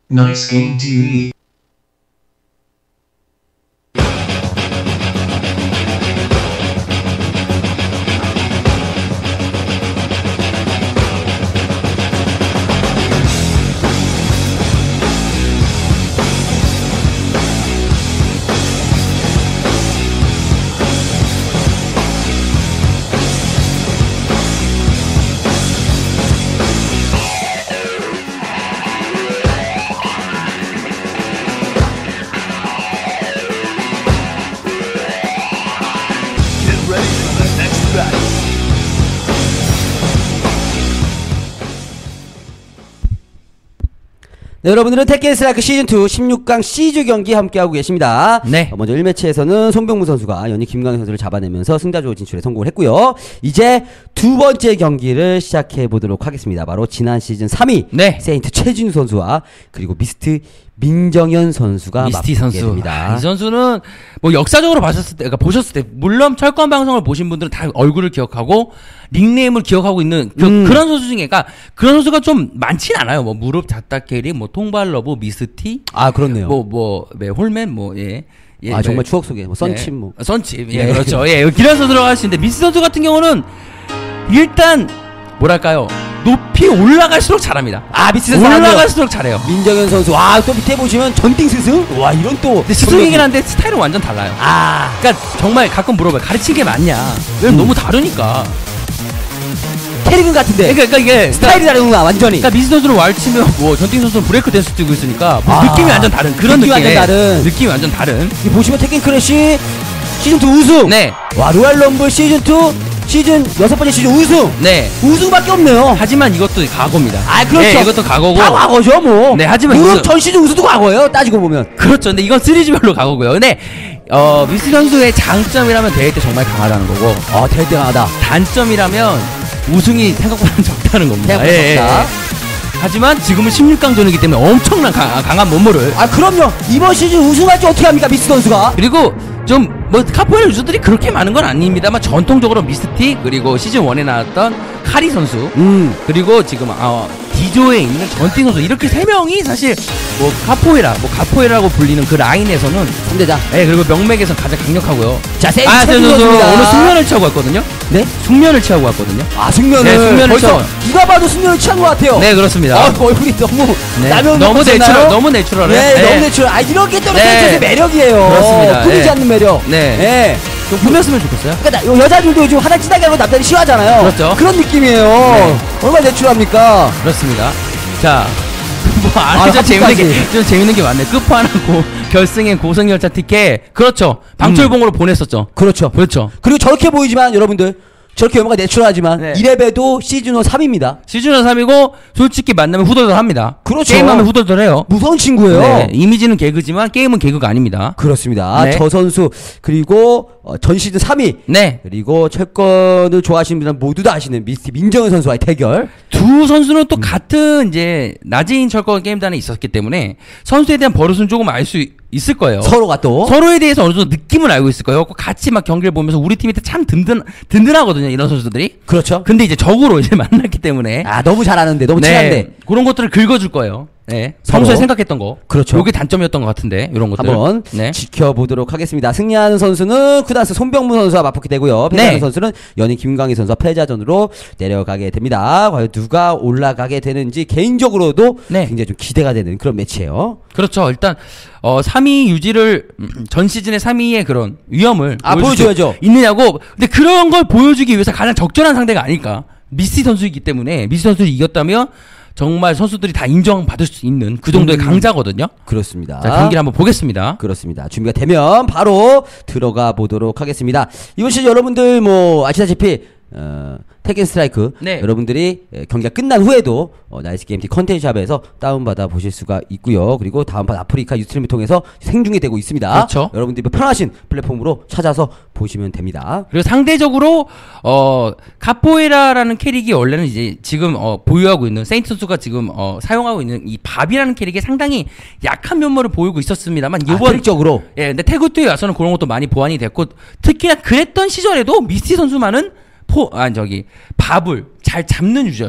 Nice Game TV. 네, 여러분들은 테켄스라이크 시즌2 16강 C조 경기 함께하고 계십니다. 네. 먼저 1매치에서는 손병무 선수가 연희 김강현 선수를 잡아내면서 승자조 진출에 성공을 했고요. 이제 두 번째 경기를 시작해보도록 하겠습니다. 바로 지난 시즌 3위 네. 세인트 최진우 선수와 그리고 미스트 민정현 선수가 미스티 맞붙게 선수. 됩니다. 이 선수는 뭐 역사적으로 보셨을 때 물론 철권 방송을 보신 분들은 다 얼굴을 기억하고 닉네임을 기억하고 있는 그런 선수 중에 그러니까 그런 선수가 좀 많진 않아요. 뭐 무릎 잡다 캐리, 뭐 통발러브, 미스티, 아 그렇네요. 홀맨 예, 아 정말 추억 속에 뭐 썬칩 뭐 썬칩 예 그렇죠. 예 길어서 들어갈 수 있는데 미스 선수 같은 경우는 일단 뭐랄까요 높이 올라갈수록 잘합니다. 아 미스 선수 올라갈수록 잘해요. 민정현 선수 와 또 밑에 보시면 전팅 스승 와 이런 또 근데 스승이긴 한데 스타일은 완전 달라요. 아 그러니까 정말 가끔 물어봐요. 가르친 게 맞냐? 왜냐면 너무 다르니까. 캐릭은 같은데 그러니까 이게 스타일이 다르구나 완전히. 그러니까 미스 선수를 왈치면 뭐 전팅 선수는 브레이크 댄스 뛰고 있으니까 뭐 아, 느낌이 완전 다른 그런 느낌이 완전 다른. 느낌이 완전 다른. 이 보시면 테kken 크래쉬 시즌2 우승. 네. 와 로얄 럼블 시즌2 시즌 6번째 시즌 우승. 네. 우승밖에 없네요. 하지만 이것도 과거입니다. 아 그렇죠. 네, 이것도 과거고. 다 과거죠 뭐. 네, 하지만 무릎 우승. 전 시즌 우승도 과거예요. 따지고 보면. 그렇죠. 근데 이건 시리즈별로 과거고요. 근데 미스 선수의 장점이라면 대회 때 정말 강하다는 거고. 대회 때 강하다. 단점이라면 우승이 생각보다 적다는 겁니다. 생각보다 적다. 하지만 지금은 16강전이기 때문에 엄청난 강한 몸무를. 아 그럼요. 이번 시즌 우승할지 어떻게 합니까 미스 선수가. 그리고 좀 뭐 카포에라 유저들이 그렇게 많은 건 아닙니다만 전통적으로 미스틱 그리고 시즌 1에 나왔던 카리 선수 그리고 지금 D조에 있는 전팅 선수 이렇게 세 명이 사실 뭐 카포에라고 불리는 그 라인에서는 3대장. 네 그리고 명맥에서 가장 강력하고요. 자 세인트 최진우 선수 선수 오늘 숙면을 취하고 왔거든요. 네? 숙면을 취하고 왔거든요. 아 숙면을. 네, 숙면을 벌써 취하고. 누가 봐도 숙면을 취한 것 같아요. 네 그렇습니다. 얼굴이 너무 네. 라면 너무 먹었나요? 너무 내추럴해. 네, 너무 내추럴. 아 이렇게 또 네. 세인트의 매력이에요. 그렇습니다. 꾸미지 네. 않는 매력. 네. 네. 좀 꾸몄으면 좋겠어요. 그러니까 여자들도 요즘 화장 진하게 하고 남자들이 싫어하잖아요. 그렇죠. 그런 느낌이에요. 네. 얼마나 내추럴합니까? 그렇습니다. 자, 좀 재밌는 게 많네. 끝판왕 결승엔 고성열차 티켓. 그렇죠. 방철봉으로 보냈었죠. 그렇죠. 그리고 저렇게 보이지만 여러분들 저렇게 외모가 내추럴하지만 네. 이래봬도 시즌1 3위입니다. 시즌 3이고 솔직히 만나면 후덜덜합니다. 그렇죠. 게임하면 후덜덜해요. 무서운 친구예요. 네, 이미지는 개그지만 게임은 개그가 아닙니다. 그렇습니다. 네. 저 선수 그리고 전 시즌 3위 네. 그리고 철권을 좋아하시는 분들 모두 다 아시는 미스티 민정현 선수와의 대결. 두 선수는 또 같은 이제 낮은 철권 게임단에 있었기 때문에 선수에 대한 버릇은 조금 알 수 있을 거예요. 서로가 또 서로에 대해서 어느 정도 느낌을 알고 있을 거예요. 같이 막 경기를 보면서 우리 팀이 참 든든하거든요. 이런 선수들이. 그렇죠. 근데 이제 적으로 이제 만났기 때문에 너무 잘하는데 너무 친한데 그런 것들을 긁어줄 거예요. 네. 서로. 평소에 생각했던 거. 그렇죠. 요게 단점이었던 것 같은데 이런 것들. 한번 네. 지켜보도록 하겠습니다. 승리하는 선수는 쿠다스 손병무 선수와 맞붙게 되고요. 패자하는 네. 선수는 연희 김광희 선수와 패자전으로 내려가게 됩니다. 과연 누가 올라가게 되는지 개인적으로도 네. 굉장히 좀 기대가 되는 그런 매치예요. 그렇죠. 일단 3위 유지를 전 시즌의 3위의 그런 위험을 보여줘야죠. 있느냐고. 근데 그런 걸 보여주기 위해서 가장 적절한 상대가 아닐까. 미스티 선수이기 때문에 미스티 선수를 이겼다면 정말 선수들이 다 인정받을 수 있는 그 정도의 강자거든요. 그렇습니다. 자, 경기를 한번 보겠습니다. 그렇습니다. 준비가 되면 바로 들어가 보도록 하겠습니다. 이번 시즌 여러분들 뭐 아시다시피 테kken 스트라이크 네. 여러분들이 경기가 끝난 후에도 나이스 게임티 컨텐츠샵에서 다운받아 보실 수가 있고요. 그리고 다음판 아프리카 유스트림을 통해서 생중계 되고 있습니다. 그렇죠. 여러분들이 편하신 플랫폼으로 찾아서 보시면 됩니다. 그리고 상대적으로 카포에라라는 캐릭이 원래는 이제 지금 보유하고 있는 세인트 선수가 지금 사용하고 있는 이 밥이라는 캐릭이 상당히 약한 면모를 보이고 있었습니다만 이번 캐릭적으로 예, 근데 태그투에 와서는 그런 것도 많이 보완이 됐고 특히나 그랬던 시절에도 미스티 선수만은 밥을 잘 잡는 유저였어요.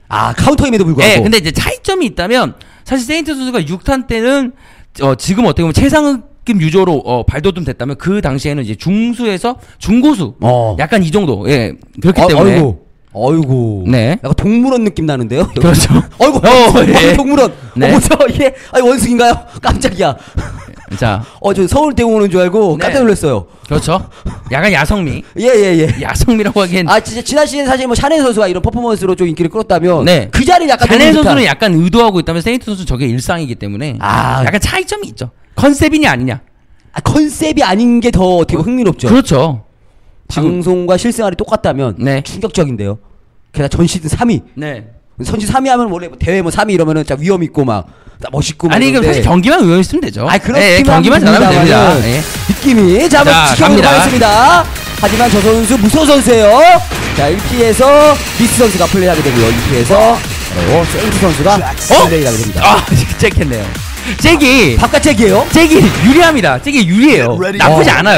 아, 카운터임에도 불구하고. 네, 근데 이제 차이점이 있다면 사실 세인트 선수가 6탄 때는 지금 어떻게 보면 최상급 유저로 발돋움 됐다면 그 당시에는 이제 중수에서 중고수 약간 이 정도 예 그렇기 때문에 어이구. 네. 약간 동물원 느낌 나는데요? 그렇죠. 어이구. 예. 동물원. 네. 뭐죠? 이게 아니 원숭인가요? 깜짝이야. 자. 저 서울대공원 온 줄 알고 깜짝 놀랐어요. 그렇죠. 약간 야성미. 예. 야성미라고 하기엔. 진짜 지난 시즌 사실 뭐 샤넬 선수가 이런 퍼포먼스로 좀 인기를 끌었다면 네. 그 자리를 약간 샤넬 선수는 약간 의도하고 있다면 세인트 선수는 저게 일상이기 때문에 약간 차이점이 있죠. 컨셉이냐 아니냐. 컨셉이 아닌 게 더 어떻게 보면 흥미롭죠. 그렇죠. 방송과 실생활이 똑같다면 충격적인데요. 게다가 전 시즌 3위. 네. 선시 3위 하면 원래 뭐 대회 뭐 3위 이러면은 진짜 위험 있고 막 멋있고 아니 이거 사실 경기만 의외 있으면 되죠. 그렇게 경기만 잘하면 됩니다. 느낌이 자, 한번 지켜보도록 하겠습니다. 하지만 저 선수 무서운 선수예요. 자, 1피에서 미스 선수가 플레이하게 되고요. 2피에서 세인트 선수가 플레이를 하게 됩니다. 잭했네요. 잭이 바깥 잭이에요? 잭이 유리합니다. 잭이 유리해요. 나쁘지 않아요.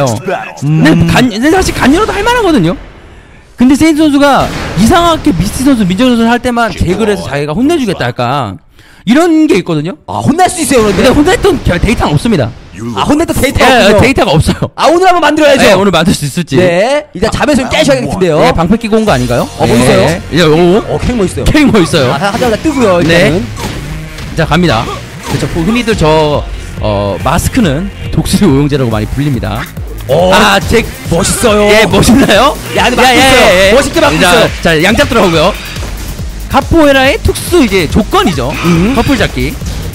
근데 사실 간여로도 할만하거든요. 근데 세인트 선수가 이상하게 미스티 선수, 민정 선수를 할 때만 잭을 해서 자기가 혼내주겠다 할까 이런 게 있거든요. 혼날 수 있어요. 근데 혼냈던 데이터는 없습니다. 혼냈던 데이터가 없어요. 데이터가 없어요. 오늘 한번 만들어야죠. 네, 오늘 만들 수 있을지. 네, 일단 잠에서 깨셔야겠는데요. 네, 방패 끼고 온 거 아닌가요? 멋있어요. 캐릭 멋있어요. 캐릭 멋있어요. 하자마자 뜨고요. 일단은. 네. 자, 갑니다. 그렇죠. 흔히들 마스크는 독수리 오용제라고 많이 불립니다. 잭 멋있어요. 예, 멋있나요? 멋있어요. 멋있게 막고 있어요. 자, 양잡 들어오고요. 카포에라의 특수 이제 조건이죠. 커플 잡기.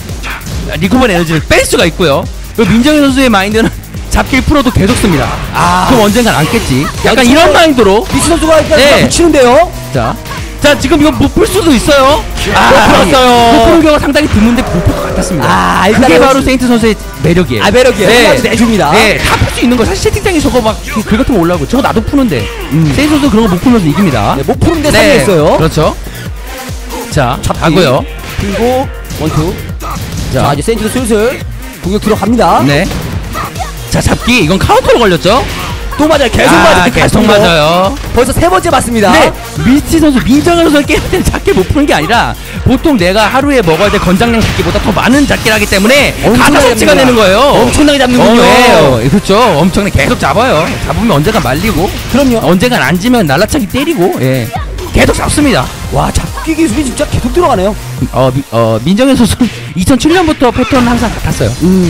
리커버 에너지를 뺄 수가 있고요. 그리고 민정희 선수의 마인드는 잡기를 풀어도 계속 씁니다. 그럼 언젠간 안겠지. 약간 이런 마인드로 미스 선수가 일단 붙이는데요. 자, 지금 이거 못 풀 수도 있어요. 못 풀었어요. 못 푸는 경우가 상당히 드문데 못 풀 것 같았습니다. 그게 바로 세인트 선수의 매력이에요. 매력이에요. 네. 내줍니다. 네, 다 풀 수 있는 거. 사실 채팅창에 저거 막 글 같은 거 올라오고 저거 나도 푸는데 세인트 선수 그런 거 못 풀면서 이깁니다. 못 푸는데 상했어요. 그렇죠. 자, 가고요. 그리고 원투. 자, 이제 세인트도 슬슬 공격 들어갑니다. 네. 자, 잡기. 이건 카운터로 걸렸죠? 또 맞아요. 계속 맞아요. 벌써 3번째 맞습니다. 네. 미스티 선수, 민정현 선수 게임 때는 작게 못 푸는 게 아니라 보통 내가 하루에 먹어야 될 권장량 잡기보다 더 많은 잡기를 하기 때문에 가다서치가 되는 거예요. 엄청나게 잡는군요. 네. 그렇죠. 엄청나게 계속 잡아요. 잡으면 언젠간 말리고. 그럼요. 언젠간 앉으면 날라차기 때리고. 계속 잡습니다. 와, 잡기 기술이 진짜 계속 들어가네요. 민정현 선수는 2007년부터 패턴은 항상 같았어요.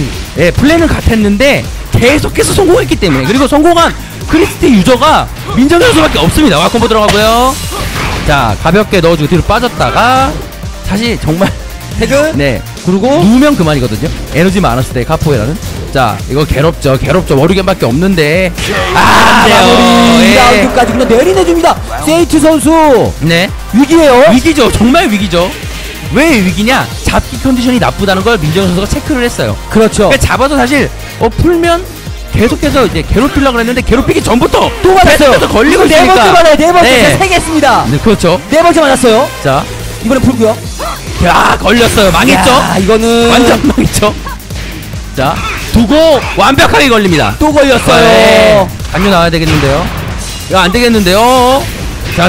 플랜은 같았는데 계속해서 성공했기 때문에. 그리고 성공한 크리스티 유저가 민정현 선수밖에 없습니다. 와, 콤보 들어가고요. 자, 가볍게 넣어주고 뒤로 빠졌다가 다시 정말 태그. 네. 그리고 누우면 그만이거든요. 에너지 많았을 때 카포에라는. 자, 이거 괴롭죠. 머리겐밖에 없는데. 안 돼요. 2라운드까지 그냥 내리내줍니다. 세이트 선수. 네. 위기예요. 위기죠. 정말 위기죠. 왜 위기냐? 잡기 컨디션이 나쁘다는 걸 민정 선수가 체크를 했어요. 그렇죠. 그러니까 잡아서 사실 풀면 계속해서 이제 괴롭히려고 했는데 괴롭히기 전부터 또 맞았어요. 걸리고 네 있으니까. 번째 맞아요. 네 번째. 3개 했습니다. 네, 그렇죠. 4번째 맞았어요. 자, 이번에 풀고요. 야, 걸렸어요. 망했죠? 이거는 완전 망했죠? 자, 두고 완벽하게 걸립니다. 또 걸렸어요. 안녕 나와야 되겠는데요? 이거 안 되겠는데요? 자,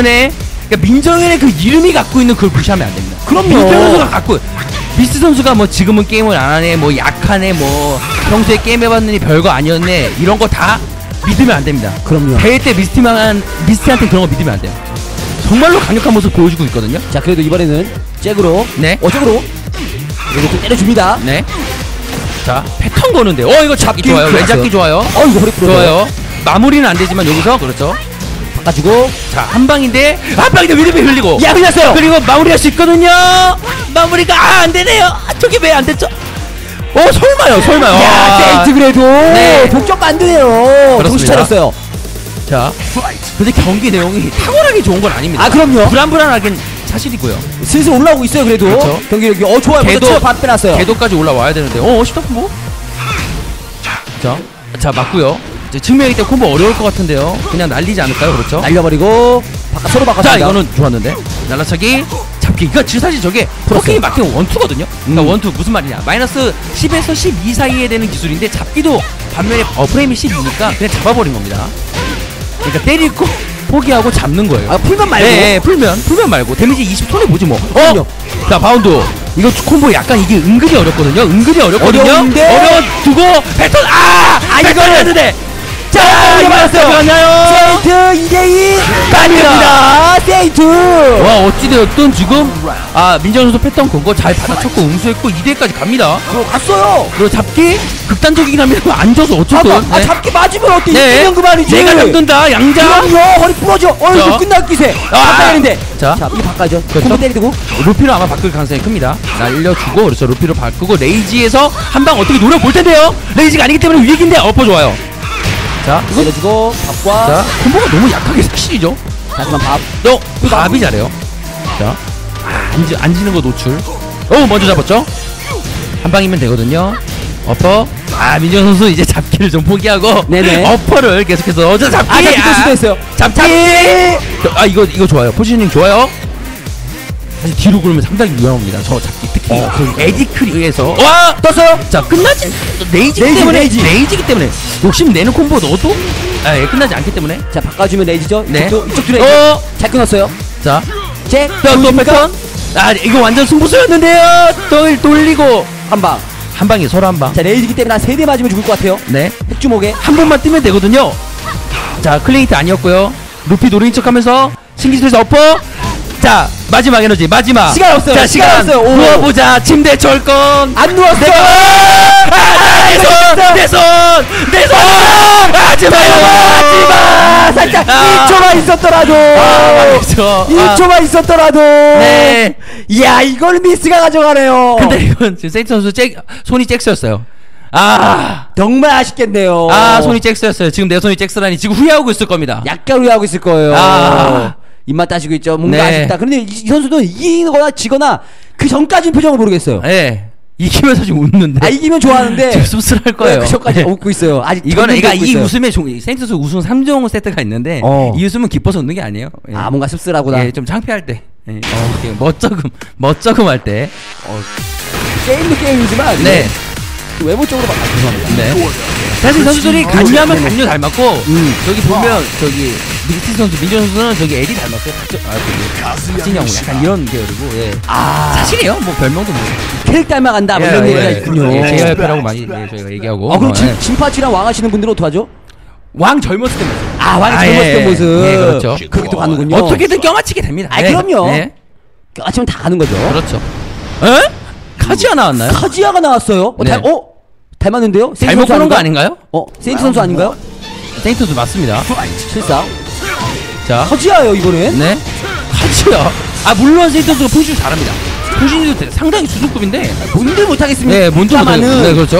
민정현의 그 이름이 갖고 있는 그걸 무시하면 안 됩니다. 그럼요. 민정현 선수가 갖고 미스 선수가 뭐 지금은 게임을 안 하네, 뭐 약하네, 뭐 평소에 게임 해봤느니 별거 아니었네, 이런 거 다 믿으면 안 됩니다. 그럼요. 대회 때 미스티한테 그런 거 믿으면 안 돼요. 정말로 강력한 모습 보여주고 있거든요. 자, 그래도 이번에는 잭으로. 네. 잭으로. 이렇게 때려줍니다. 네. 자, 패턴 거는데. 이거 잡기 좋아요. 왼잡기 좋아요. 이거 허리 좋아요. 마무리는 안 되지만 여기서 그렇죠. 바꿔주고. 자, 한 방인데 위력이 흘리고. 야, 흘렸어요. 그리고 마무리할 수 있거든요. 마무리가 안 되네요. 저게 왜 안 됐죠? 설마요. 야, 세이트 그래도 독점 만드네요. 정신 차렸어요. 자, 근데 경기 내용이 탁월하게 좋은 건 아닙니다. 그럼요. 불안불안하긴 사실이고요. 슬슬 올라오고 있어요. 그래도 그렇죠. 경기력이 좋아요. 궤도 밥 빼놨어요. 궤도까지 올라와야 되는데 시프트 콤보. 자, 맞고요. 이제 측면이기 때문에 콤보 어려울 것 같은데요. 그냥 날리지 않을까요? 그렇죠. 날려버리고 서로 바꿨습니다. 자, 이거는 좋았는데 날라차기 잡기. 이거 지금 사실 저게 포킹이 막히면 원투거든요. 그러니까 원투 무슨 말이냐? 마이너스 10에서 12 사이에 되는 기술인데 잡기도 반면에 프레임이 12니까 그냥 잡아버린 겁니다. 그러니까 때리고 포기하고 잡는 거예요. 아, 풀면 말고. 네, 풀면 말고 데미지 20 손해 보지 뭐. 그럼요. 자, 바운드. 이거 콤보 약간 이게 은근히 어렵거든요. 어려운데? 어려두고 패턴 이거는 했는데. 자, 이거 맞았어요. 맞나요? 세인트 2대2 갑니다. 갑니다. 세인트. 와, 어찌되었든 지금 민정 선수 패턴 건 거 잘 받아쳤고 응수했고 2대까지 갑니다. 갔어요. 그리고 잡기 극단적이긴 합니다. 앉아서 어쨌든. 네. 잡기 맞으면 어때? 네. 이기면 그만이지. 내가 잡는다. 양자. 그럼요. 허리 부러져. 이거 끝날 기세. 바꿔야되는데. 자, 이거 바꿔야죠. 그렇죠. 콤보 때리고. 루피로 아마 바꿀 가능성이 큽니다. 날려주고 그렇죠. 루피로 바꾸고 레이지에서 한 방 어떻게 노려볼 텐데요. 레이지가 아니기 때문에 위기인데 엎어 좋아요. 자, 때려주고 밥과. 자, 콤보가 너무 약하게 사실이죠. 하지만 밥. 밥이 잘해요. 자, 앉는 거 노출. 먼저 잡았죠. 한 방이면 되거든요. 어퍼. 민정 선수 이제 잡기를 좀 포기하고. 네네. 어퍼를 계속해서 잡기. 잡기 또 시도했어요. 잡기. 이거 좋아요. 포지셔닝 좋아요. 사실 뒤로 굴면 상당히 위험합니다. 저 잡기 특히 에디크리에서 떴어요. 자, 끝나지. 레이지기 때문에 욕심 내는 콤보 넣어도 끝나지 않기 때문에. 자, 바꿔주면 레이지죠. 네. 이쪽도 레이지. 잘 끊었어요. 자, 또 패턴. 이거 완전 승부수였는데요. 돌리고 한 방에 서로 한 방. 자, 레이지기 때문에 한 3대 맞으면 죽을 것 같아요. 네. 핵주목에 한 번만 뜨면 되거든요. 자, 클레이트 아니었고요. 루피 노린 척하면서 신기술에서 엎어. 자, 마지막 에너지 마지막. 시간 없어요. 자, 시간 없어요. 누워보자. 침대 철권. 안 누웠어요. 내 손. 하지마. 살짝 1초만 있었더라도. 그렇죠. 1초만 있었더라도. 네. 이야, 이걸 미스가 가져가네요. 근데 이건 지금 세이트 선수 손이 잭스였어요. 정말 아쉽겠네요. 손이 잭스였어요. 지금 내 손이 잭스라니 지금 후회하고 있을 겁니다. 약간 후회하고 있을 거예요. 입맛 따시고 있죠. 뭔가 네. 아쉽다. 그런데 이 선수도 이기거나 지거나 그 전까지는 표정을 모르겠어요. 네. 이기면서 지금 웃는데. 이기면 좋아하는데 지금 씁쓸할 거예요. 그 전까지 웃고 있어요. 아직 이거는 이 웃음의 세인트 선수 우승 3종 세트가 있는데 이 웃음은 기뻐서 웃는 게 아니에요. 뭔가 씁쓸하구나. 좀 창피할 때. 이렇게 멋쩍음 할 때. 게임도 게임이지만 네. 외모적으로 죄송합니다. 네. 사실 선수들이 간유하면 간유 닮았고 저기 보면 미스티 선수, 민정 선수는 저기 에디 닮았어요. 박진영 약간 이런 계열이고. 사실이에요. 뭐 별명도 뭐 캐릭 닮아간다 뭐 이런 얘기가 있군요. 제협회라고 많이 저희가 얘기하고. 그럼 진파치랑 왕 하시는 분들은 어떡하죠? 왕 젊었을 때 모습. 왕이 젊었을 때 모습. 그렇죠. 그렇게 또 가는군요. 어떻게든 껴맞히게 됩니다. 그럼요. 껴맞히면 다 가는 거죠. 그렇죠. 카지아 나왔나요? 카지아가 나왔어요. 닮았는데요? 잘못 보는 거 아닌가요? 세인트 선수 아닌가요? 세인트 선수 맞습니다. 실사. 자, 카지아요 이거는. 네. 카지아. 물론 세인트 선수가 포지션 잘합니다. 포지션도 상당히 수준급인데 뭔들 못하겠습니다. 네, 뭔들 못하겠습니다. 네, 그렇죠.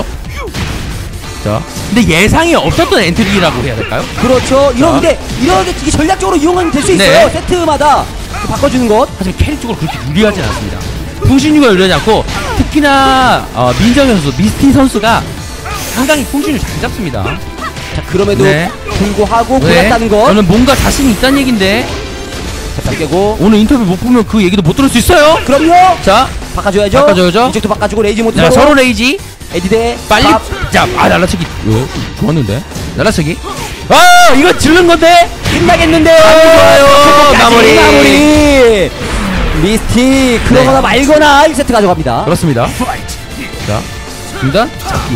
자, 근데 예상이 없었던 엔트리라고 해야 될까요? 그렇죠. 이런데 이게 전략적으로 이용하면 될 수 있어요. 세트마다 바꿔주는 것. 하지만 캐릭적으로 그렇게 유리하진 않습니다. 풍신유가 유리하지 않고 특히나 민정 선수, 미스티 선수가 상당히 풍신유 잘 잡습니다. 자, 그럼에도 불구하고 골랐다는 것. 저는 뭔가 자신이 있다는 얘긴데. 자, 깨고 오늘 인터뷰 못 보면 그 얘기도 못 들을 수 있어요. 그럼요. 자, 바꿔줘야죠. 이쪽도 바꿔주고 레이지 모드. 서로 레이지. 에디데 빨리. 자, 날라치기. 좋았는데. 날라치기. 이거 지르는 건데. 끝나겠는데요. 좋아요. 마무리. 미스티 그러거나 말거나 1세트 가져갑니다. 그렇습니다. 자, 중단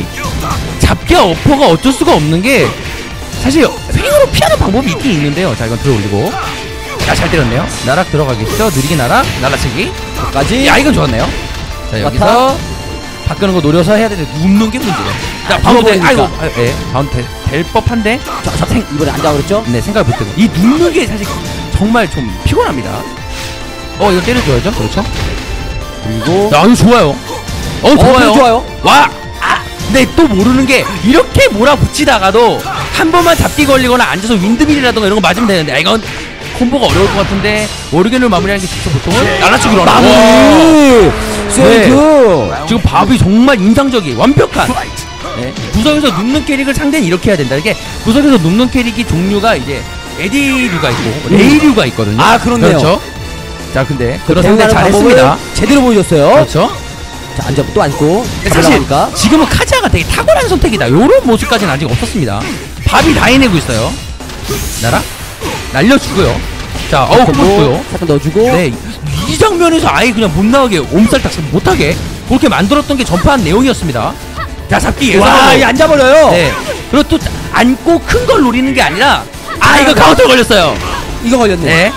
잡기와 어퍼가 어쩔 수가 없는 게 사실 횡으로 피하는 방법이 있긴 있는데요. 자, 이건 들어올리고. 잘 때렸네요. 나락 들어가겠죠. 느리게 날라치기 까지. 이건 좋았네요. 자, 여기서 바꾸는 거 노려서 해야 되는데 눕는 게 문제예요. 자, 바운드. 바운드 될 법한데. 이번에 안 잡았죠? 네, 생각을 못해요. 이 눕는 게 사실 정말 좀 피곤합니다. 이거 때려줘야죠. 그렇죠. 그리고 이거 좋아요. 좋아요. 근데 또 모르는 게 이렇게 몰아붙이다가도 한 번만 잡기 걸리거나 앉아서 윈드밀이라던가 이런 거 맞으면 되는데 이건 콤보가 어려울 것 같은데 워르겐을 마무리하는 게 진짜 보통은 날라치기로 마무리. 세이트. 지금 밥이 정말 인상적이에요. 완벽한. 구석에서 눕는 캐릭을 상대는 이렇게 해야 된다. 이게 구석에서 눕는 캐릭이 종류가 이제 에디류가 있고 레이류가 있거든요. 그렇네요. 그렇죠. 자, 근데 그런 상대 잘했습니다. 제대로 보여줬어요. 그렇죠. 자, 또 앉고. 사실 지금은 카지아가 되게 탁월한 선택이다. 요런 모습까지는 아직 없었습니다. 밥이 다 해내고 있어요. 나라? 날려주고요. 자, 콤보고요. 잠깐 넣어주고. 네, 이 장면에서 아예 그냥 못 나오게 몸살딱 못하게 그렇게 만들었던 게 전파한 내용이었습니다. 자, 잡기 예상. 와, 이 앉아버려요. 네. 그리고 또 안고 큰 걸 노리는 게 아니라 이거 카운터 걸렸어요. 이거 걸렸네. 네.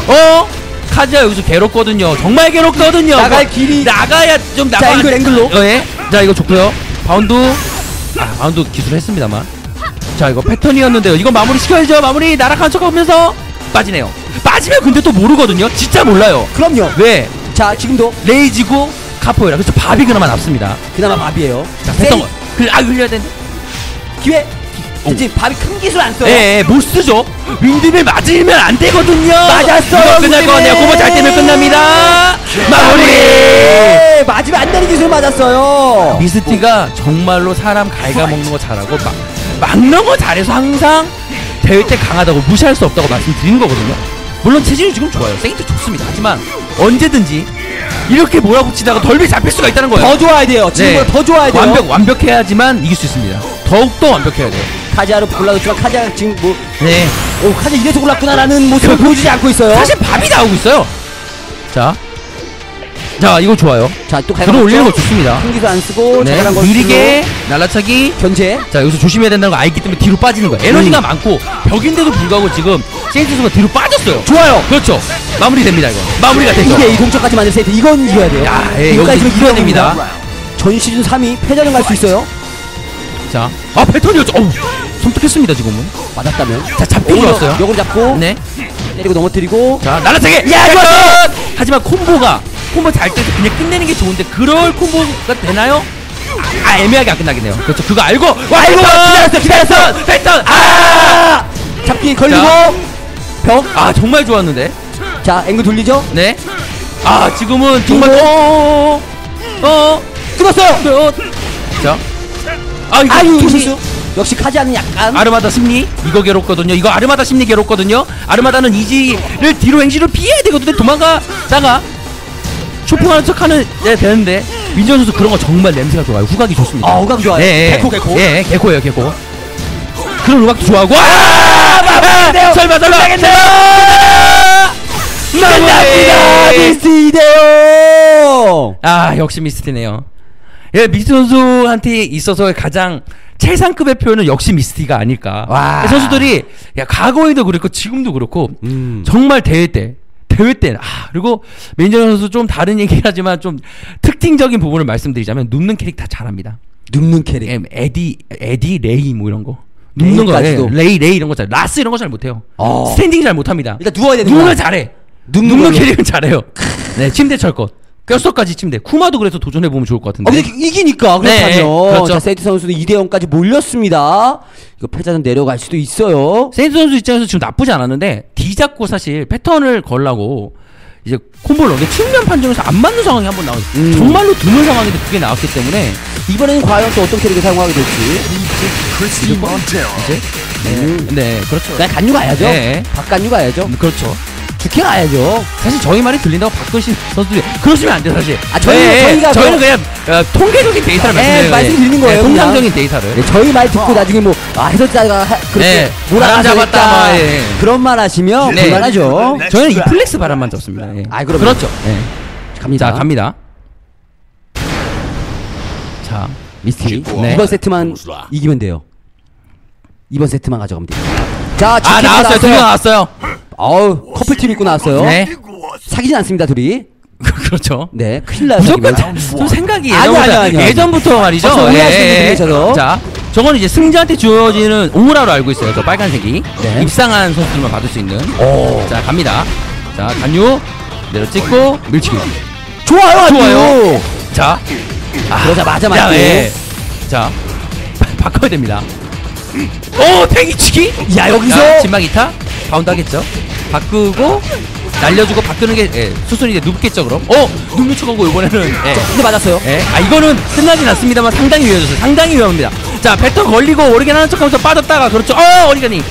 카즈야 여기서 괴롭거든요. 정말 괴롭거든요. 나갈 길이 나가야 좀 나가. 자, 앵글로. 예. 자, 이거 좋고요. 바운드. 바운드 기술 했습니다만. 자, 이거 패턴이었는데요. 이거 마무리 시켜야죠. 마무리 나락한 척하면서 빠지네요. 빠지면 근데 또 모르거든요. 진짜 몰라요. 그럼요. 왜? 자, 지금도 레이지고 카포에라. 그래서 밥이 그나마 남습니다. 그나마 밥이에요. 자, 됐던 거. 흘려야 되는데. 기회. 이제 밥이 큰 기술 안 써요. 예, 못 쓰죠. 윈드밀 맞으면 안 되거든요. 맞았어요. 이거 끝날 것 같네요. 고모 잘 때면 끝납니다. 마무리. 네, 맞으면 안 되는 기술 맞았어요. 미스티가 정말로 사람 갉아먹는 거 잘하고 막는 거 잘해서 항상 대회 때 강하다고 무시할 수 없다고 말씀드리는 거거든요. 물론 체질이 지금 좋아요. 세인트 좋습니다. 하지만 언제든지 이렇게 몰아붙이다가 덜비 잡힐 수가 있다는 거예요. 더 좋아야 돼요. 지금보다 더 좋아야 돼요. 완벽해야지만 이길 수 있습니다. 더욱더 완벽해야 돼요. 카지아로 골라줬지만 카지아 지금 뭐 네. 카지아 이래서 골랐구나라는 모습을 보여주지 않고 있어요. 사실 밥이 나오고 있어요. 자, 이거 좋아요. 자, 또 들어올리는 거 좋습니다. 큰 기술 안 쓰고 네, 잘한 거 느리게 날라차기 견제. 자, 여기서 조심해야 된다는 거 알기 때문에 뒤로 빠지는 거예요. 에너지가 많고 벽인데도 불구하고 지금 세인트스가 뒤로 빠졌어요. 좋아요. 그렇죠. 마무리됩니다. 이거 마무리가 되죠. 이게 이 동점까지 만든 세트 이건 이겨야 돼요. 야, 예, 여기까지 여기서 이겨야 됩니다. 전 시즌 3위 패전을 갈 수 있어요. 자, 패턴이었죠. 어우, 섬뜩했습니다 지금은. 맞았다면. 자, 잡고 들어왔어요. 요걸 잡고. 네. 때리고 넘어뜨리고. 자, 날라차기. 야, 좋았어. 하지만 콤보 잘 때 그냥 끝내는 게 좋은데 그럴 콤보가 되나요? 애매하게 안 끝나겠네요. 그렇죠. 그거 알고. 기다렸어. 패턴. 잡기 걸리고. 자. 벽. 정말 좋았는데. 자, 앵글 돌리죠. 네. 지금은 정말 끊었어요. 자. 이거 실수. 역시 카지아는 약간 아르마다 심리 이거 괴롭거든요. 이거 아르마다 심리 괴롭거든요. 아르마다는 이지를 뒤로 행시를 피해야 되거든요. 도망가다가 쇼핑하는 척하는 되는데 민정 선수 그런 거 정말 냄새가 좋아요. 후각이 좋습니다. 후각 좋아요. 개코. 예, 개코예요, 개코. 그런 후각도 좋아하고. 설마. 끝납니다. 미스티데요. 역시 미스티네요. 예, 미스티 선수한테 있어서의 가장 최상급의 표현은 역시 미스티가 아닐까. 와. 선수들이 과거에도 그렇고 지금도 그렇고 정말 대회 때 그리고 메인저 선수 좀 다른 얘기긴 하지만 좀 특징적인 부분을 말씀드리자면 눕는 캐릭 다 잘합니다. 눕는 캐릭. 에디 레이 뭐 이런 거. 눕는 거. 레이 이런 거 잘. 라스 이런 거 잘 못해요. 스탠딩 잘 못합니다. 일단 누워야 되는 누우면 잘해. 눕는 캐릭은 잘해요. 네, 침대 철것. 뼛속까지 침대. 쿠마도 그래서 도전해보면 좋을 것 같은데. 근데 이기니까 그렇다면. 네, 그렇죠. 자, 세인트 선수는 2대0까지 몰렸습니다. 이거 패자는 내려갈 수도 있어요. 세인트 선수 입장에서 지금 나쁘지 않았는데 D 잡고 사실 패턴을 걸라고 이제 콤보를 넣는데 측면 판정에서 안 맞는 상황이 한번 나왔어요. 정말로 드문 상황인데 그게 나왔기 때문에 이번에는 과연 또 어떤 캐릭을 사용하게 될지. 네, 그렇죠. 그냥 간유 가야죠. 네. 박간유 가야죠. 그렇죠. 죽게 가야죠. 사실 저희 말이 들린다고 박근신 선수들이 그러시면 안 돼요 사실. 저희는 그냥 통계적인 데이터를 말씀드리는 거예요. 네, 통상적인 데이터를. 네, 저희 말 듣고 나중에 뭐 해설자가 그렇게 바람 잡았다 그런 말 하시면 곤란하죠. 저희는 이 플렉스 바람만 잡습니다. 그럼 그렇죠. 갑니다. 자, 갑니다. 자, 미스티. 이번 세트만 이기면 돼요. 이번 세트만 가져가면 돼요. 자, 나왔어요. 두 명 나왔어요. 커플팀 입고 나왔어요. 네. 사귀진 않습니다, 둘이. 그렇죠. 네, 큰일 나요. 무조건 좀 생각이 아니요. 예전부터 말이죠. 자, 저거는 이제 승자한테 주어지는 오라로 알고 있어요. 저 빨간색이. 네. 입상한 선수들만 받을 수 있는. 자, 갑니다. 자, 간유 내려 찍고 밀치기. 좋아요. 자, 그러자마자 맞고. 자, 바꿔야 됩니다. 팽이치기. 야, 여기서 진막 2타 바운드 하겠죠. 바꾸고 날려주고 바꾸는 게 수순이 이제 눕겠죠. 그럼 눕는 척하고 이번에는 근데 맞았어요. 이거는 끝나진 않습니다만 상당히 위험해졌어요. 상당히 위험합니다. 자, 배터 걸리고 오리겐 하는 척하면서 빠졌다가 그렇죠. 오리겐이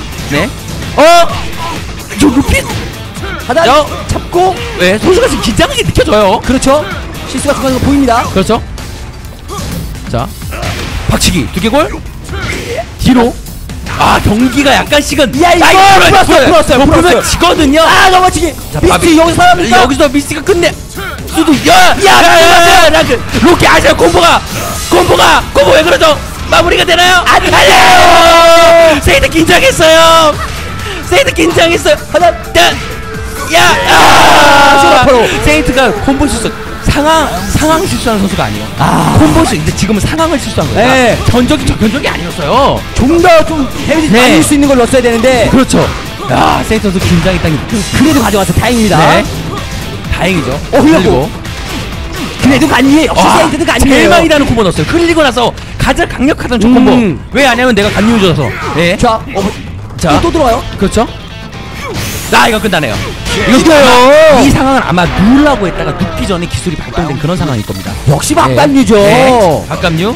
저 루핏 하다 잡고 선수가 지금 긴장한 게 느껴져요. 그렇죠. 실수가 중간에 보입니다. 그렇죠. 자, 박치기 두개골 뒤로 경기가 약간씩은 야, 이거 풀었어요. 풀면 지거든요. 넘어지기. 자, 미스티 여기서 살아납니까? 여기서 미스티가 끝내. 수도 야, 로키 아시아 콤보 왜 그러죠? 마무리가 되나요? 아니에요. 세이드 긴장했어요. 하나, 쇼라퍼로. 세이트가 콤보 실수. 상황 실수하는 선수가 아니에요. 콤보 실수. 근데 지금은 상황을 실수한 거예요. 네. 전적이 적현적이 아니었어요. 좀 더 좀 데미지 네. 많이 수 있는 걸 넣었어야 되는데. 그렇죠. 세이트 선수 긴장이 딱 그래도 가져와서 다행입니다. 네. 다행이죠. 흘렸고. 그래도 간이에요. 역시 세이트도 간이에요. 제일 많이 나는 콤보 넣었어요. 흘리고 나서 가장 강력하던 저 콤보. 왜 안 하면 내가 간이어져서. 네. 자, 또 들어와요? 그렇죠. 이거 끝나네요. 이거요. 이 상황은 아마 누우려고 했다가 눕기 전에 기술이 발동된 그런 상황일 겁니다. 역시 박감류죠. 네. 박감류.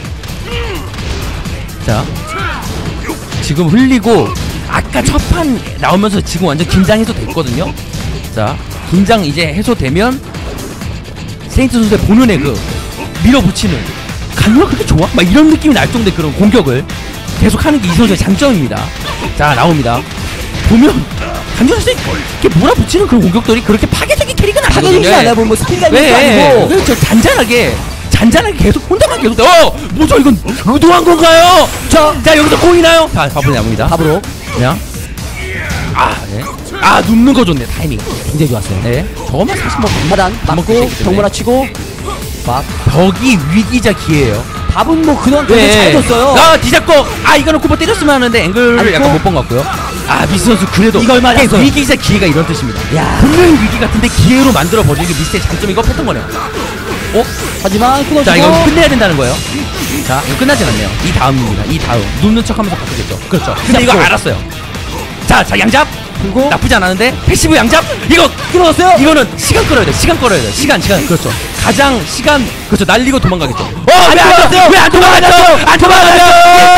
자, 지금 흘리고 아까 첫 판 나오면서 지금 완전 긴장 해소됐거든요. 자, 긴장 이제 해소되면 세인트 선수의 본연의 그 밀어붙이는 강력 그렇게 좋아? 막 이런 느낌이 날 정도의 그런 공격을 계속하는 게 이 선수의 장점입니다. 자, 나옵니다. 보면 강준 선수 이렇게 몰아붙이는 그런 공격들이 그렇게 파괴적인 캐릭은 아니거든요. 파괴적이지 않아요. 뭐 스피드가 있는 게 아니고. 그렇죠. 잔잔하게 계속 혼자만 계속. 뭐죠 이건 의도한 건가요? 자 여기서 보이나요? 자, 밥으로 나옵니다. 밥으로 그냥 네. 눕는 거 좋네. 타이밍 굉장히 좋았어요. 네. 저거만 사실 뭐 하단 맞고 병문화 치고 벽이 위기자 기회예요. 밥은 뭐 그동안 되게 잘 줬어요. 뒤잡고 이거는 쿠퍼 때렸으면 하는데 앵글을 약간 못 본 것 같고요. 미스 선수 그래도 이걸 맞았어요. 위기자 기회가 이런 뜻입니다. 분명히 위기 같은데 기회로 만들어 버리는 게 미스의 장점이고 패턴 거네요. 하지만 끊어지고. 자, 이거 끝내야 된다는 거예요. 자, 이거 끝나진 않네요. 이 다음입니다. 눕는 척하면서 바꾸겠죠. 그렇죠. 근데 이거 알았어요. 자, 양잡. 그리고 나쁘지 않았는데 패시브 양잡. 이거 끊어졌어요. 이거는 시간 끌어야 돼. 시간. 그렇죠. 가장 시간. 그렇죠. 날리고 도망가겠죠. 왜 안 도망가죠? 안 도망가죠.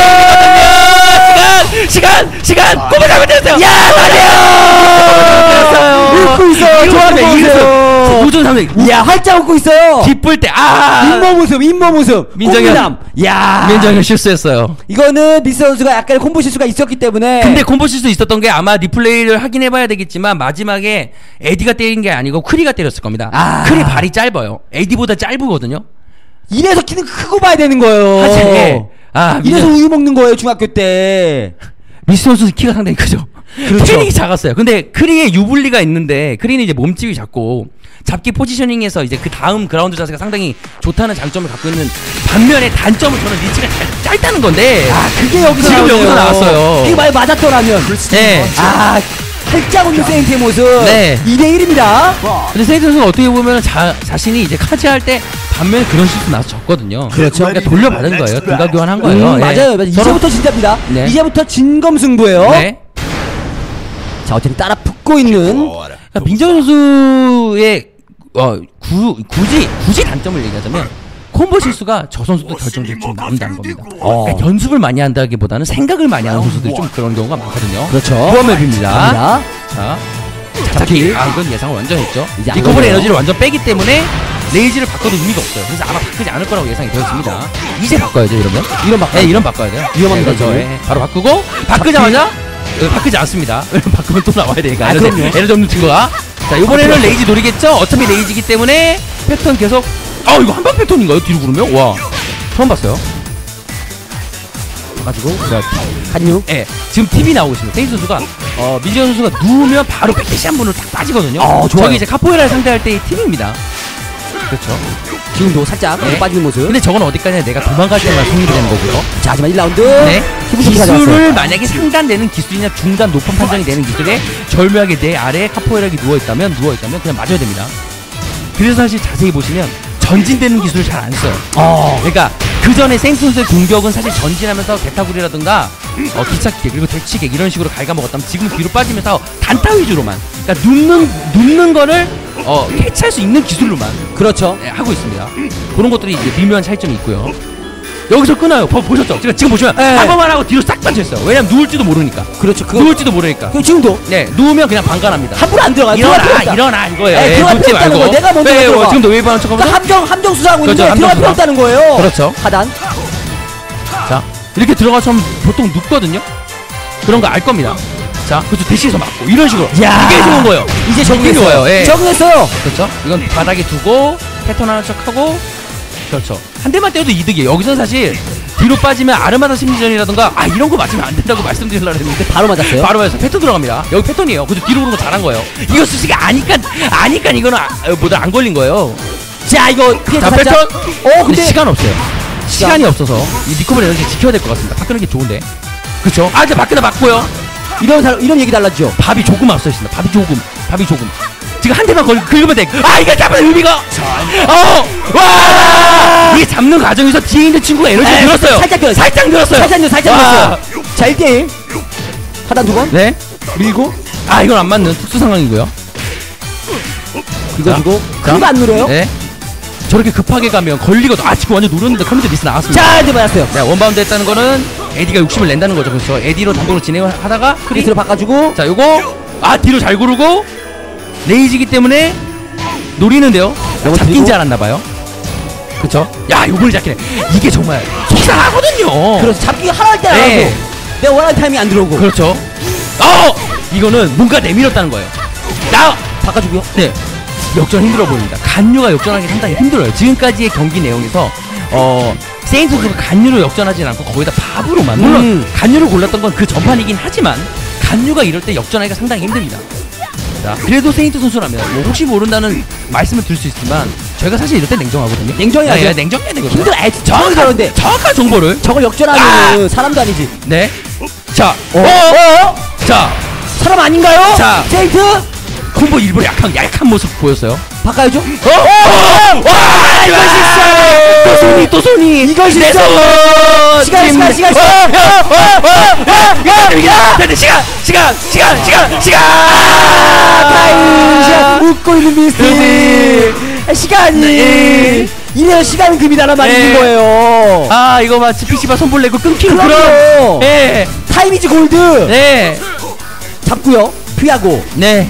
시간. 꼬마 잘못했어요. 맞아요. 웃고 있어요. 좋아하는 거세요. 우전 300. 활짝 웃고 있어요. 기쁠 때 인모 모습. 민정현. 민정현 실수했어요. 이거는 미스 선수가 약간의 콤보 실수가 있었기 때문에. 근데 콤보 실수 있었던 게 아마 리플레이를 확인해봐야 되겠지만 마지막에 에디가 때린 게 아니고 크리가 때렸을 겁니다. 크리 발이 짧아요. 에디보다 짧거든요. 이래서 키는 크고 봐야 되는 거예요. 이래서 우유 먹는 거예요 중학교 때. 미스 선수 키가 상당히 크죠. 그렇죠. 트레이닝이 작았어요. 근데 크리에 유불리가 있는데 크리는 이제 몸집이 작고 잡기 포지셔닝에서 이제 그 다음 그라운드 자세가 상당히 좋다는 장점을 갖고 있는 반면에 단점은 저는 리치가 짧다는 건데. 그게 여기서 지금 여기서 나왔어요. 이게 만약 맞았더라면. 네. 활짝 웃는 세인트의 모습. 네. 2대1입니다. 근데 세인트 선수가 어떻게 보면 자신이 이제 카지할 때 반면에 그런 실수 나서 졌거든요. 그렇죠. 그러니까 돌려받은 거예요. 등가 교환한 거예요. 맞아요. 이제부터 진짜입니다. 네. 이제부터 진검승부예요. 네. 자, 어쨌든 따라 붙고 있는. 그러니까 민정 선수의 굳이 단점을 얘기하자면 콤보 실수가 저 선수도 결정적으로 좀 나온다는 겁니다. 그러니까 연습을 많이 한다기보다는 생각을 많이 하는 선수들이 좀 그런 경우가 많거든요. 그렇죠. 후원맵입니다. 자, 잡기. 이건 예상을 완전 했죠. 리커버리 에너지를 완전 빼기 때문에 레이지를 바꿔도 의미가 없어요. 그래서 아마 바꾸지 않을 거라고 예상이 되었습니다. 이제 바꿔야죠, 이러면. 이런 바꿔야 돼요. 위험합니다. 바로 바꾸고 바꾸자마자 바꾸지 않습니다. 바꾸면 또 나와야 되니까. 에너지 없는 친구가. 자, 이번에는 레이지 노리겠죠? 어차피 레이지기 때문에 패턴 계속. 이거 한방 패턴인가요? 뒤로 구르면? 와, 처음 봤어요. 가지고 간유. 지금 TV 나오고 있습니다. 테이스 선수가 민지현 선수가 누우면 바로 백대시 한 번으로 딱 빠지거든요. 좋아요. 저기 이제 카포에라를 상대할 때의 팁입니다. 그렇죠. 지금도 살짝 빠지는 모습. 근데 저건 어디까지나 내가 도망갈 때만 승리가 되는 거고요. 자, 하지만 1라운드. 네. 기술을 만약에 상단되는 기술이나 중단 높은 판정이 되는 기술에 절묘하게 내 아래에 카포에라가 누워있다면 그냥 맞아야 됩니다. 그래서 사실 자세히 보시면 전진되는 기술을 잘 안 써요. 그러니까 그 전에 세인트 선수의 공격은 사실 전진하면서 개타구리라든가 기차기계 그리고 대치객 이런 식으로 갉아먹었다면 지금 뒤로 빠지면서 단타 위주로만, 그러니까 눕는 거를 캐치할 수 있는 기술로만 그렇죠. 하고 있습니다. 그런 것들이 이제 미묘한 차이점이 있고요. 여기서 끊어요. 보셨죠? 지금 보시면 한 번만 하고 뒤로 싹 빠져있어요. 왜냐면 누울지도 모르니까. 그렇죠. 누울지도 모르니까. 그럼 지금도 누우면 그냥 방관합니다. 함부로 안 들어가요. 일어나 이거예요. 들어갈 필요 없다는 거예요. 내가 먼저 들어가. 지금도 웨이브 하는 척하면서 함정 수사하고 있는데 들어갈 필요 없다는 거예요. 그렇죠. 하단. 자, 이렇게 들어가서 보통 눕거든요. 그런 거 알 겁니다. 자, 그렇죠. 대시에서 맞고 이런 식으로. 야. 이게 좋은 거예요. 이제 이게 정리했어요. 좋아요. 예. 정리했어요. 그렇죠. 이건 바닥에 두고 패턴 하나 척하고 그렇죠. 한 대만 때려도 이득이에요. 여기서는 사실 뒤로 빠지면 아르마다 심리전이라던가 이런 거 맞으면 안 된다고 말씀드리려고 했는데 바로 맞았어요. 바로 맞았어요. 패턴 들어갑니다. 여기 패턴이에요. 그죠. 뒤로 오는 거 잘한 거예요. 이거 수시가 아니까 이거는 뭐다 안 걸린 거예요. 자, 이거 피해 자, 살짝. 패턴. 근데 근데 시간 없어요. 시간이 없어서 이 리커버리 에너지 지켜야 될 것 같습니다. 바꾸는 게 좋은데. 그렇죠. 이제 바꾸다 맞고요. 이런 얘기 달라지죠. 밥이 조금 앞서 있습니다. 밥이 조금. 지금 한 대만 긁으면 돼. 이거 잡는 의미가. 와! 이게 잡는 과정에서 뒤에 있는 친구가 에너지가 늘었어요. 살짝 늘었어요. 자, 1대1. 하단 두 번. 네. 밀고. 이건 안 맞는 특수 상황이고요. 긁어주고. 그거 안 누려요? 네. 저렇게 급하게 가면 걸리거든. 지금 완전 누르는데 컴퓨터 미스 나왔습니다. 자, 이제 맞았어요. 네, 원바운드 했다는 거는 에디가 욕심을 낸다는 거죠. 그렇죠. 에디로 단독으로 진행을 하다가 크리스로 바꿔주고. 자, 요거 뒤로 잘 구르고 레이지기 때문에 노리는데요. 잡긴 줄 알았나봐요. 그쵸? 요번에 잡히네. 이게 정말 속상하거든요. 그렇죠. 잡기 하나 할 때 안 하고 내가 원하는 타이밍 안 들어오고. 그렇죠. 이거는 뭔가 내밀었다는 거예요. 바꿔주고요. 네. 역전 힘들어 보입니다. 간유가 역전하기 상당히 힘들어요. 지금까지의 경기 내용에서 세인트 선수가 간유로 역전하진 않고 거의 다 밥으로만. 물론 간유를 골랐던 건 그 전판이긴 하지만 간유가 이럴 때 역전하기가 상당히 힘듭니다. 자, 그래도 세인트 선수라면 뭐 혹시 모른다는 말씀을 드릴 수 있지만 저희가 사실 이럴 때 냉정하거든요. 냉정해야죠. 냉정해야 되거든요. 힘들어. 정확한 정보를 저걸 역전하면 사람도 아니지. 네. 자, 자, 사람 아닌가요? 자, 세인트 콤보 일부러 약한 모습 보였어요. 바꿔야죠. 와, 이거 실수. 또 손이. 이거 실수. 시간. 타임. 웃고 있는 미스터. 시간이. 이래서 시간은 금이다란 말이 있는 거예요. 이거 마치 PC방 손볼 내고 끊기는 그럼. 네. 타임이지 골드. 네. 잡고요. 피하고. 네.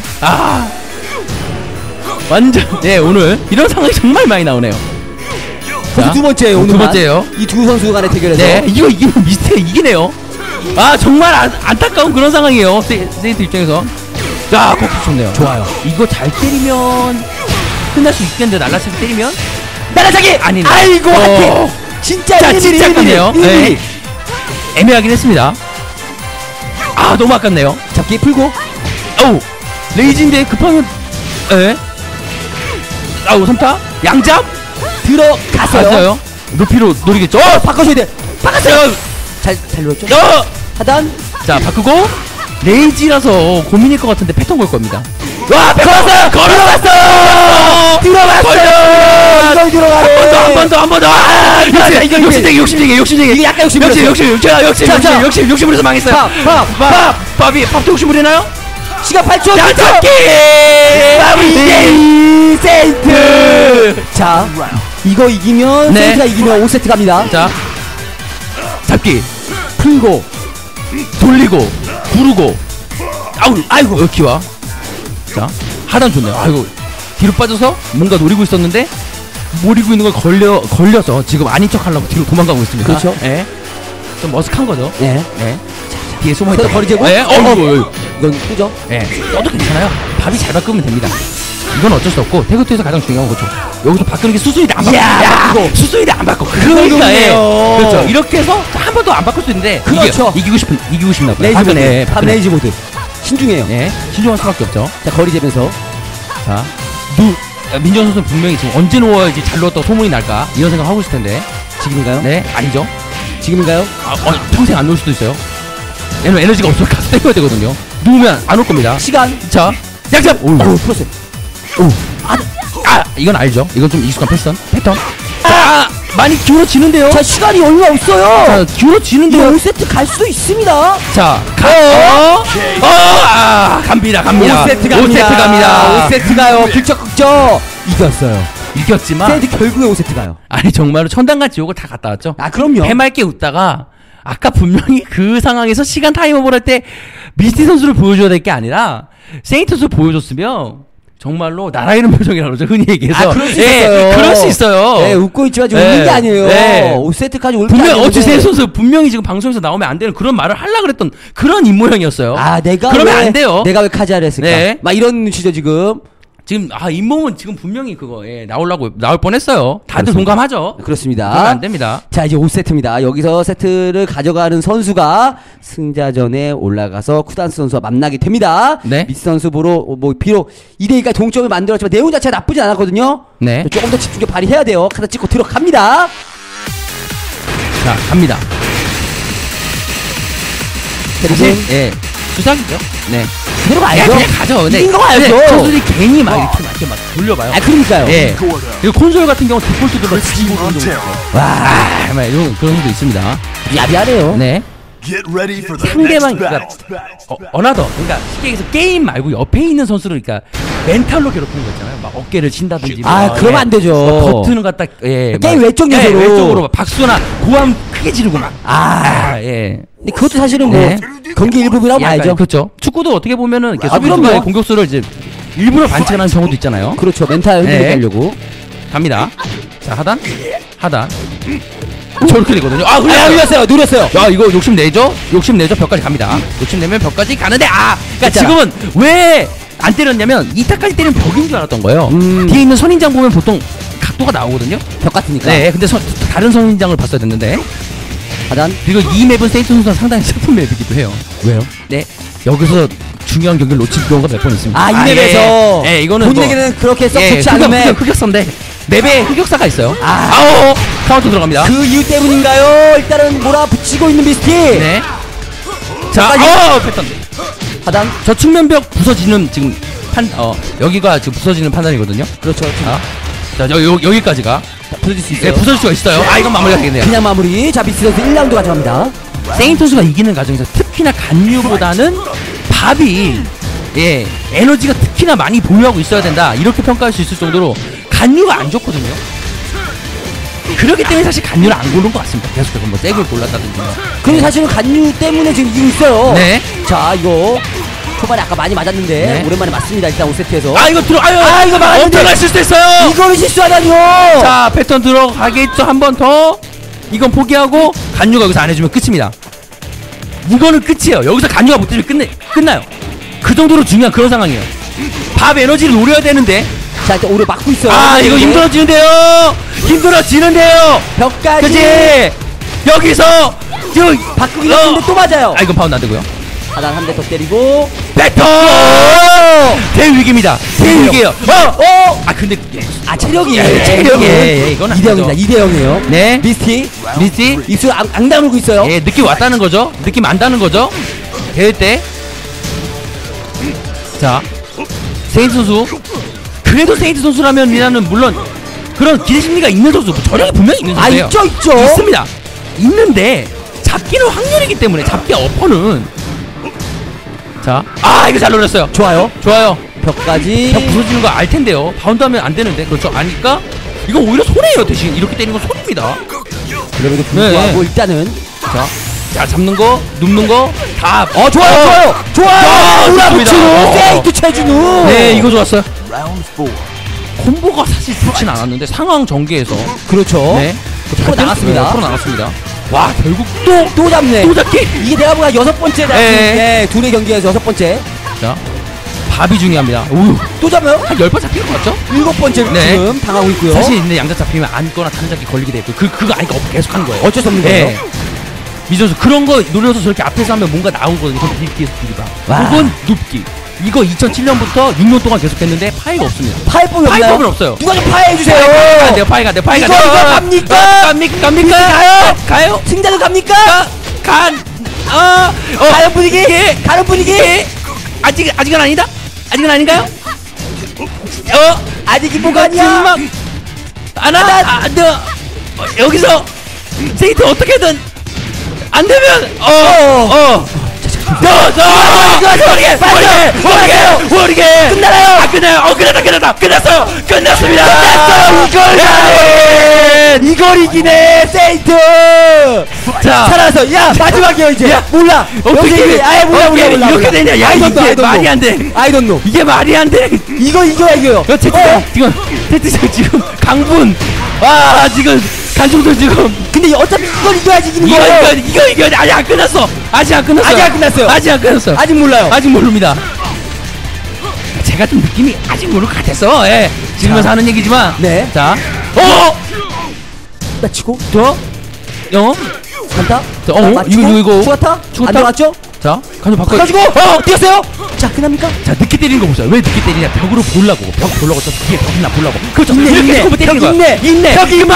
완전. 네, 오늘 이런 상황이 정말 많이 나오네요. 벌써 두 번째예요. 오늘 두 번째예요. 이 두 선수 간의 대결에서. 네, 이거 이기면 미스테가 이기네요. 정말 안타까운 그런 상황이에요. 세인트 입장에서. 코프 좋네요. 좋아요. 이거 잘 때리면 끝날 수 있겠는데 날라차기 때리면 날라차기. 아니네. 아이고. 진짜 아깝네요. 네. 애매하긴 했습니다. 너무 아깝네요. 잡기 풀고. 레이지인데 급하면 삼타 양잡 들어갔어요. 높이로 노리겠죠. 바꿔줘야 돼. 바꿨어요. 잘 노렸죠. 하단. 자, 바꾸고 레이지라서 고민일 것 같은데 패턴 걸 겁니다. 걸었어요. 들어갔어요. 이걸 들어가네. 한 번 더. 욕심쟁이. 이게 약간 욕심부려서 망했어요. 밥도 욕심 부리나요? 시간 8초. 잡기. 세인트. 자, 이거 이기면 세인트가 이기면 5세트 갑니다. 자, 잡기. 풀고 돌리고 구르고. 아이고 여기와. 자, 하단 좋네요. 뒤로 빠져서 뭔가 노리고 있었는데 노리고 있는 걸 걸려서 지금 아닌 척 하려고 뒤로 도망가고 있습니다. 그렇죠. 네. 좀 머쓱한 거죠. 네. 뒤에 숨어있다. 거리 재고. 이건 후죠. 떠도 괜찮아요. 밥이 잘 바꾸면 됩니다. 이건 어쩔 수 없고 태그투에서 가장 중요한 거죠. 여기서 바꾸는 게 수수인데 안 바꿔. 수수인데 안 바꿔. 그러니까 그렇죠. 이렇게 해서 한 번도 안 바꿀 수 있는데 그렇죠. 이기고 싶나 봐요. 레이지 모드. 신중해요. 신중할 수밖에 없죠. 자, 거리 재면서. 자, 민정 선수는 분명히 지금 언제 놓아야지 잘 놓았다고 소문이 날까 이런 생각 하고 있을 텐데. 지금인가요? 네, 아니죠. 지금인가요? 평생 안 놓을 수도 있어요. 얘는 에너지가 없으면 가서 때려야 되거든요. 누우면 안 올 겁니다. 시간. 자, 양잡. 풀었어요. 이건 알죠. 이건 좀 익숙한 패턴. 많이 기울어지는데요. 자, 시간이 얼마 없어요. 기울어지는데요. 5세트 갈 수도 있습니다. 자, 갑니다. 5세트 갑니다. 5세트 가요. 극적. 이겼지만 세인트 결국에 5세트 가요. 정말로 천당과 지옥을 다 갔다 왔죠. 그럼요. 해맑게 웃다가 아까 분명히 그 상황에서 시간 타임오버를 할 때 미스티 선수를 보여줘야 될 게 아니라 세인트 선수를 보여줬으면 정말로 나라 이름 표정이라고 그러죠, 흔히 얘기해서. 그럴 수 예, 있어요. 그럴 수 있어요. 네, 웃고 있지만 지금 웃는 게 아니에요. 네. 5세트까지 올 게 분명 아니에요. 어치세 선수 분명히 지금 방송에서 나오면 안 되는 그런 말을 하려고 그랬던 그런 입모양이었어요. 내가 그러면 왜, 안 돼요. 내가 왜 카지아를 했을까? 네. 막 이런 눈치죠 지금. 지금 잇몸은 지금 분명히 그거 나올 뻔했어요. 다들 그렇습니다. 동감하죠. 그렇습니다. 그러면 안 됩니다. 자, 이제 5세트입니다. 여기서 세트를 가져가는 선수가 승자전에 올라가서 쿠단스 선수와 만나게 됩니다. 네. 미스 선수 보러 비록 2대2까지 동점을 만들었지만 내용 자체가 나쁘진 않았거든요. 네. 조금 더 집중력 발휘해야 돼요. 카드 찍고 들어갑니다. 자, 갑니다. 사실 예. 수상이죠. 네. 그대로 가야죠. 그냥 가죠. 네. 이긴 거 알죠. 선수들이 괜히 막 이렇게 막 돌려봐요. 그러니까요. 예. 그리고 콘솔 같은 경우 디폴트 들어 지고 와, 막 이런 그런 것도 있습니다. 야비하네요. 네. 상대방 그러니까 어나더 그러니까 쉽게 얘기해서 게임 말고 옆에 있는 선수를 그러니까 멘탈로 괴롭히는 거 있잖아요. 막 어깨를 친다든지. 그러면 안 되죠. 버튼을 갖다 게임 외적 요소로. 외적으로 막 박수나 고함 크게 지르고 막. 예. 근데 그것도 사실은 뭐 경기 일부분이라고 봐야죠. 그렇죠. 축구도 어떻게 보면은 이렇게 그럼요. 수비수가 공격수를 이제 일부러 반칙하는 경우도 있잖아요. 그렇죠. 멘탈 흔들게 하려고. 갑니다. 자, 하단. 저렇게 되거든요. 눌렸어요. 야, 이거 욕심내죠? 벽까지 갑니다. 욕심내면 벽까지 가는데, 그러니까 있잖아. 지금은 왜 안 때렸냐면, 이타까지 때리면 벽인 줄 알았던 거예요. 뒤에 있는 선인장 보면 보통 각도가 나오거든요? 벽 같으니까. 네, 근데 다른 선인장을 봤어야 됐는데. 하단. 그리고 이 맵은 세이트 선수가 상당히 슬픈 맵이기도 해요. 왜요? 네. 여기서 중요한 경기를 놓칠 경우가 몇 번 있습니다. 이 맵에서. 예, 이거는 본인에게는 그렇게 썩 좋지 않은 맵. 흑역사인데. 맵에 흑역사가 있어요. 카운터 들어갑니다. 그 이유 때문인가요? 일단은 몰아붙이고 있는 미스티. 네. 자, 패턴. 하단. 저 측면벽 부서지는 지금 여기가 지금 부서지는 판단이거든요. 그렇죠. 자, 여기까지가 부서질 수 있어요. 네, 부서질 수가 있어요. 이건 마무리가 되겠네요. 그냥 마무리. 자, 미스 선수 1라운드 가져갑니다. 세인트 선수가 이기는 과정에서 특히나 간류보다는 밥이 에너지가 특히나 많이 보유하고 있어야 된다. 이렇게 평가할 수 있을 정도로 간류가 안 좋거든요. 그렇기 때문에 사실 간류를 안 고른 것 같습니다. 계속해서 뭐 잭을 골랐다든지. 근데 사실은 간류 때문에 지금 이기고 있어요. 네. 자, 이거 초반에 아까 많이 맞았는데 네. 오랜만에 맞습니다. 일단 5세트에서. 이거 막았는데. 엄청날 실수했어요. 이거를 실수하다니요. 자, 패턴 들어가겠죠. 한 번 더. 이건 포기하고 간류가 여기서 안 해주면 끝입니다. 이거는 끝이에요. 여기서 간류가 못 해주면 끝나요. 그 정도로 중요한 그런 상황이에요. 밥 에너지를 노려야 되는데. 자, 일단 오래 막고 있어요. 이거 힘들어지는데요. 벽까지. 그치? 여기서 바꾸기 했는데 또 맞아요. 이건 파운드 안 되고요. 하단 한 대 더 때리고. 패턴! 대위기입니다. 대위기예요. 근데 체력이. 이건 안 2대0입니다. 2대0이에요. 네. 미스티. 입술 안 다물고 있어요. 느낌 왔다는 거죠. 느낌 안다는 거죠. 대회 때. 자, 세인트 선수. 그래도 세인트 선수라면 미나는 물론 그런 기대심리가 있는 선수, 저력이 분명히 있는 선수예요. 있죠. 있습니다. 있는데 잡기는 확률이기 때문에 잡기 어퍼는. 자, 이거 잘 노렸어요. 좋아요. 벽까지. 벽 부서지는 거 알 텐데요. 바운드하면 안 되는데. 그렇죠. 아니까 이건 오히려 손해예요. 대신 이렇게 때리는 건 손입니다. 그럼에도 불구하고 일단은 자, 잡는 거, 눕는 거 다. 좋아요. 몰아붙이고 세이트 최준우. 네, 이거 좋았어요. 콤보가 사실 좋진 않았는데 상황 전개에서. 그렇죠. 네. 프로 나갔습니다. 와, 결국 또 잡네. 또 잡기. 이게 내가 보기엔 6번째 둘의 경기에서 6번째. 자, 밥이 중요합니다. 또 잡아요? 한 10번 잡힐 것 같죠? 7번째 지금 당하고 있고요. 사실 근데 양자 잡히면 안거나 다른 잡기 걸리게 되고 그거 아니까 계속 하는 거예요. 어쩔 수 없는 거예요. 미전수 그런 거 노려서 저렇게 앞에서 하면 뭔가 나오거든요. 그건 딜기에서 딜이다. 그건 눕기. 이거 2007년부터 6년 동안 계속했는데 파이가 없습니다. 파이법이 없나요? 파이법은 없어요. 누가 좀 파해주세요. 파이가 안 돼요. 이거 갑니까? 가요? 승자도 갑니까? 가는 분위기? 가는 분위기? 아직은 아니다? 아직은 아닌가요? 아직이 뭐가 아니야? 여기서 세이트 어떻게든 안 되면 모르게 끝나나요? 끝났어요. 끝났습니다. 과연 이걸 이기네 세인트. 자, 살아서 야 마지막이야 이제. 야, 몰라. 어떻게 아예 몰라. 이렇게 되냐? 야, 이게 말이 안 돼. I don't know. 이게 말이 안 돼. 이거 이겨야 이겨요. 지금 테트장 지금 강분. 와, 지금 간중들 지금. 근데 어차피 이걸 이겨야지 이기는 거예요. 이거 이겨. 아직 안 끝났어. 아직 안 끝났어요. 아직 안 끝났어요. 아직 몰라요. 아직 모릅니다. 제가 좀 느낌이 아직 모를 것 같았어. 예. 지금에서 하는 얘기지만. 네. 자. 나 치고. 간다. 간다. 이거. 추가타. 안 들어갔죠? 자, 간중 바꿔가지고. 뛰었어요. 자, 끝납니까? 자, 늦게 때리는 거 보세요. 왜 늦게 때리냐? 벽으로 보려고. 벽 보려고. 저 뒤에 벽 있나 보려고. 그렇죠. 이렇게 벽 때리는 거야. 있네. 벽 있네.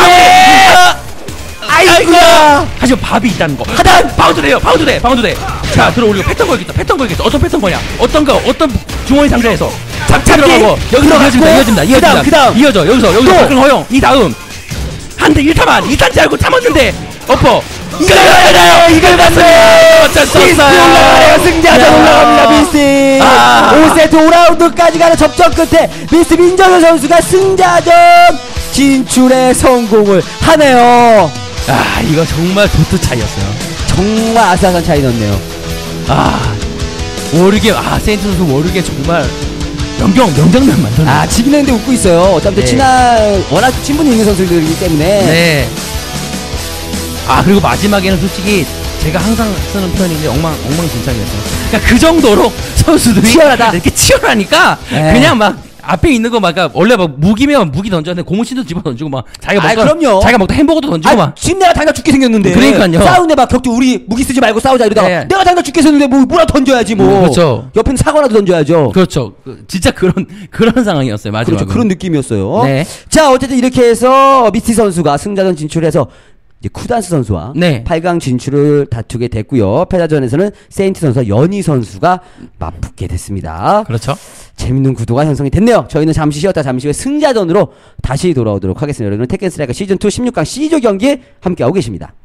아이고야. 하지만 밥이 있다는 거. 하단. 바운드 돼. 자, 들어올리고 패턴 걸겠다. 어떤 패턴 거냐? 어떤 주머니 상자에서 잡차 들어가고 여기서 이어집니다. 그다음. 이어져. 여기서 박근 허용. 이 다음 한 대 1타만 2탄지 알고 참았는데 엎어. 이걸 봤어요. 어쩔 수 없어요. 올라가요. 승자전 올라갑니다. 미스. 5세트 5라운드까지 가는 접전 끝에 미스 민정현 선수가 승자전 진출에 성공을 하네요. 이거 정말 도트 차이였어요. 정말 아슬아슬한 차이 났네요. 워르게 세인트 선수 워르게 정말 명장면 만들었네. 지긴 했는데 웃고 있어요. 어차피 친한 워낙 친분이 있는 선수들이기 때문에. 네. 그리고 마지막에는 솔직히 제가 항상 쓰는 표현인데 엉망진창이었어요. 그러니까 그 정도로 선수들이 치열하다. 이렇게 치열하니까 그냥 막 앞에 있는 거 막 원래 막 무기면 무기 던졌는데 고무신도 집어 던지고 막 자기가 먹던 햄버거도 던지고 막. 지금 내가 당장 죽게 생겼는데. 그러니까요. 싸우는데 막 격투 우리 무기 쓰지 말고 싸우자 이러다가 내가 당장 죽게 생겼는데 뭐라 던져야지 뭐. 그렇죠. 옆에는 사과라도 던져야죠. 그렇죠. 진짜 그런 상황이었어요. 마지막에. 그렇죠. 그런 느낌이었어요. 네. 자, 어쨌든 이렇게 해서 미스티 선수가 승자전 진출해서 이제 쿠단스 선수와 8강 진출을 다투게 됐고요. 패자전에서는 세인트 선수와 연희 선수가 맞붙게 됐습니다. 그렇죠. 재밌는 구도가 형성이 됐네요. 저희는 잠시 쉬었다 잠시 후에 승자전으로 다시 돌아오도록 하겠습니다. 여러분은 테kken 스트라이커 시즌2 16강 C조 경기에 함께하고 계십니다.